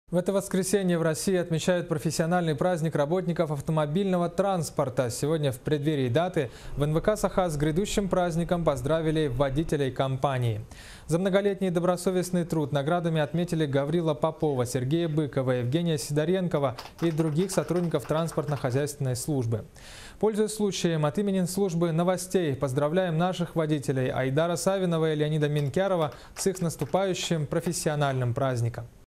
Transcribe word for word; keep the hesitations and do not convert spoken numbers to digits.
В это воскресенье в России отмечают профессиональный праздник работников автомобильного транспорта. Сегодня в преддверии даты в эн вэ ка «Саха» с грядущим праздником поздравили водителей компании. За многолетний добросовестный труд наградами отметили Гаврила Попова, Сергея Быкова, Евгения Сидоренкова и других сотрудников транспортно-хозяйственной службы. Пользуясь случаем, от имени службы новостей поздравляем наших водителей Айдара Савинова и Леонида Минкярова с их наступающим профессиональным праздником.